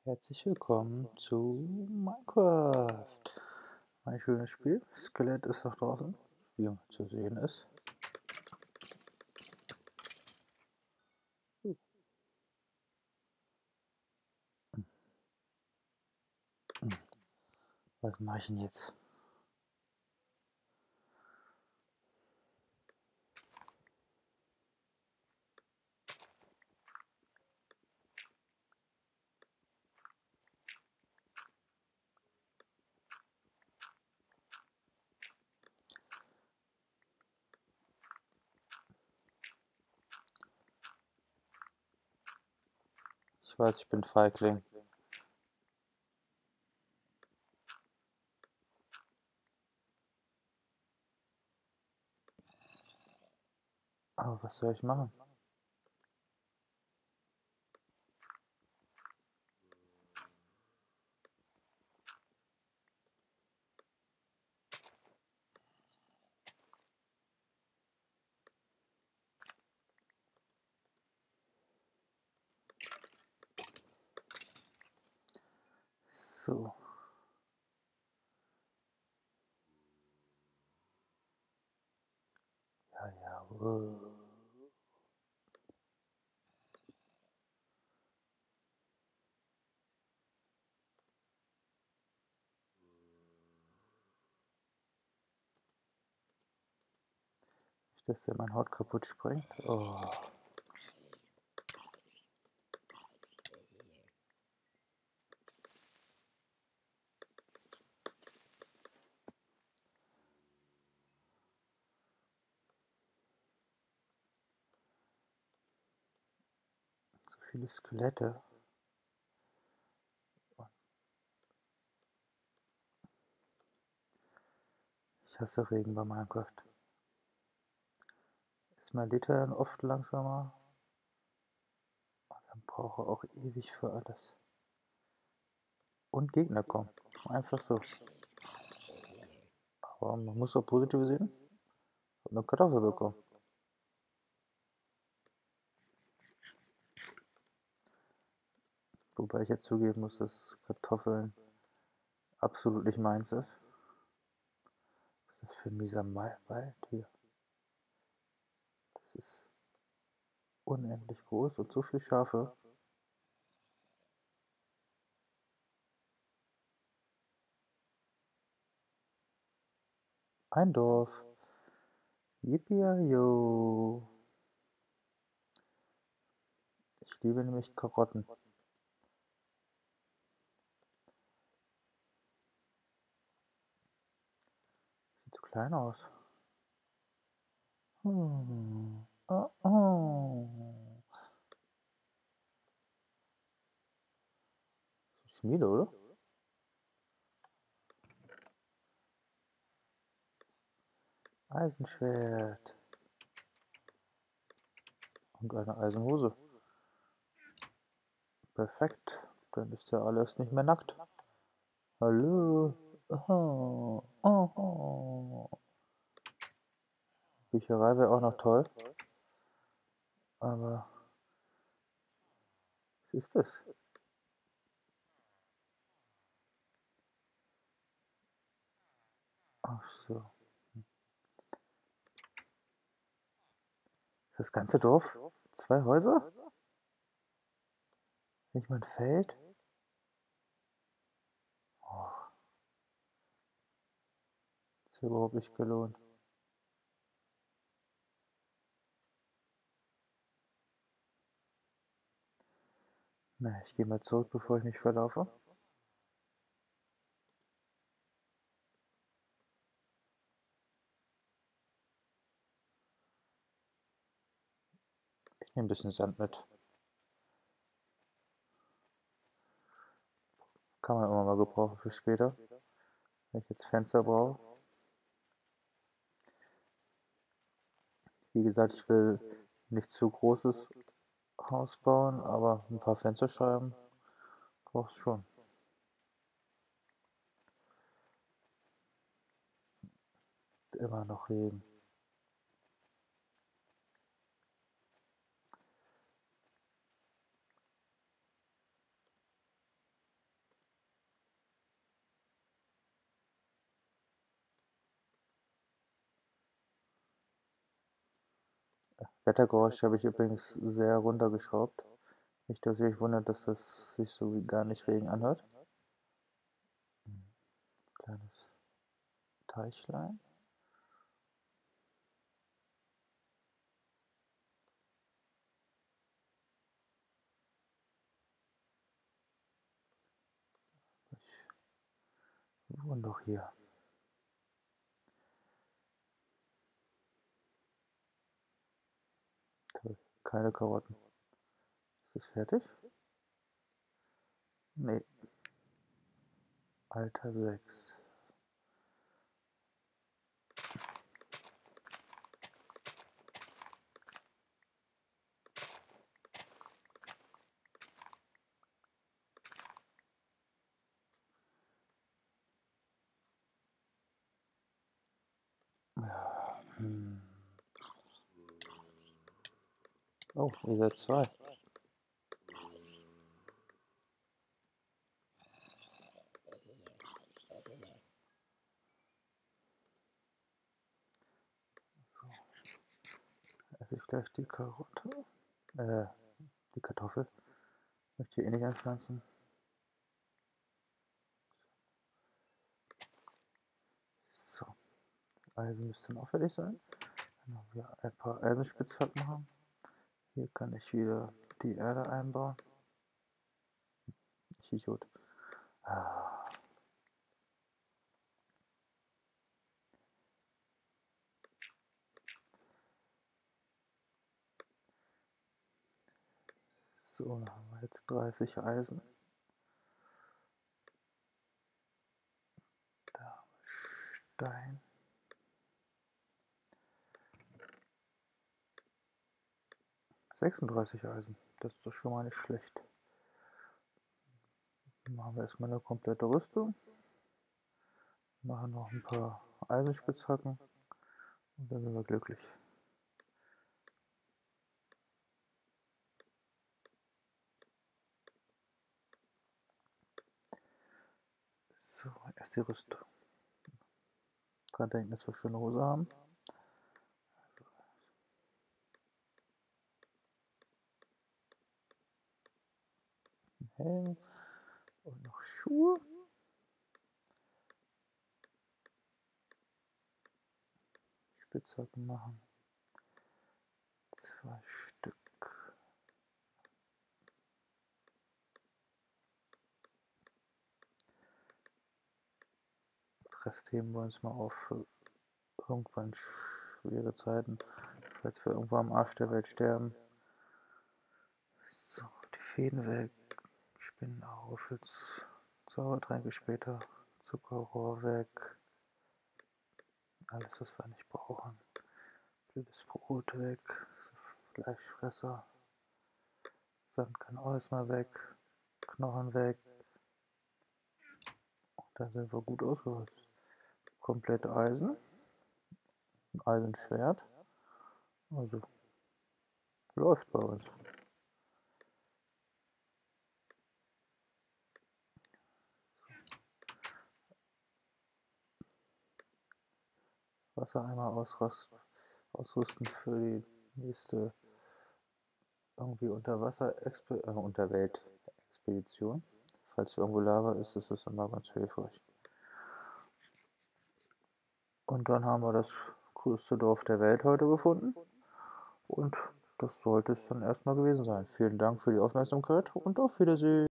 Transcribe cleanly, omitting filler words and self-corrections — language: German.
Herzlich willkommen zu Minecraft. Ein schönes Spiel. Skelett ist noch draußen, wie zu sehen ist. Was mache ich denn jetzt? Ich weiß, ich bin Feigling. Aber was soll ich machen? So. Ja. Nicht, dass der meine Haut kaputt springt. Oh. So viele Skelette. Ich hasse Regen bei Minecraft. Erstmal lädt er dann oft langsamer. Und dann brauche ich auch ewig für alles. Und Gegner kommen. Einfach so. Aber man muss auch positiv sehen. Ich habe eine Kartoffel bekommen. Wobei ich jetzt zugeben muss, dass Kartoffeln absolut nicht meins ist. Was ist das für ein mieser Wald hier? Das ist unendlich groß und so viele Schafe. Ein Dorf. Yippie-yo. Ich liebe nämlich Karotten. Sieht so klein aus. Oh. Schmiede, oder? Eisenschwert. Und eine Eisenhose. Perfekt. Dann ist ja alles nicht mehr nackt. Hallo. Oh. Bücherei wäre auch noch toll. Aber was ist das? Ach so. Ist das ganze Dorf? 2 Häuser? Nicht mal ein Feld? Oh, ist ja überhaupt nicht gelohnt. Na, ich gehe mal zurück, bevor ich mich verlaufe. Ich nehme ein bisschen Sand mit. Kann man immer mal gebrauchen für später. Wenn ich jetzt Fenster brauche. Wie gesagt, ich will nicht zu großes Haus bauen, aber ein paar Fensterscheiben brauchst schon. Immer noch Regen. Wettergeräusche habe ich übrigens sehr runtergeschraubt. Nicht, dass ihr euch wundert, dass das sich so wie gar nicht Regen anhört. Kleines Teichlein. Ich wohne doch hier. Toll, keine Karotten. Ist es fertig? Nee. Alter 6. Ja. Oh, ihr seid 2. So. Esse ich gleich die Karotte. Die Kartoffel. Möchte ich eh nicht anpflanzen. So. Eisen müsste dann auch fertig sein. Dann haben wir ein paar Eisenspitzhacken haben. Hier kann ich wieder die Erde einbauen. Ich Idiot. So, dann haben wir jetzt 30 Eisen. Da haben wir Stein. ...36 Eisen. Das ist doch schon mal nicht schlecht. Dann machen wir erstmal eine komplette Rüstung. Machen noch ein paar Eisenspitzhacken. Und dann sind wir glücklich. So, erst die Rüstung. Dran denken, dass wir schöne Hose haben. Ein Helm und noch Schuhe. Spitzhacken machen. 2 Stück. Den Rest heben wir uns mal auf für irgendwann schwere Zeiten, falls wir irgendwo am Arsch der Welt sterben. So, die Fäden weg, Spinnenaufels, Zaubertränke später, Zuckerrohr weg, alles was wir nicht brauchen. Blödes Brot weg, Fleischfresser, Sand kann auch erstmal weg, Knochen weg. Und dann sind wir gut ausgerüstet. Komplett Eisen, ein Eisenschwert, also läuft bei uns. Wassereimer ausrüsten für die nächste irgendwie Unterwelt-Expedition. Falls irgendwo Lava ist, ist das immer ganz hilfreich. Und dann haben wir das größte Dorf der Welt heute gefunden. Und das sollte es dann erstmal gewesen sein. Vielen Dank für die Aufmerksamkeit und auf Wiedersehen.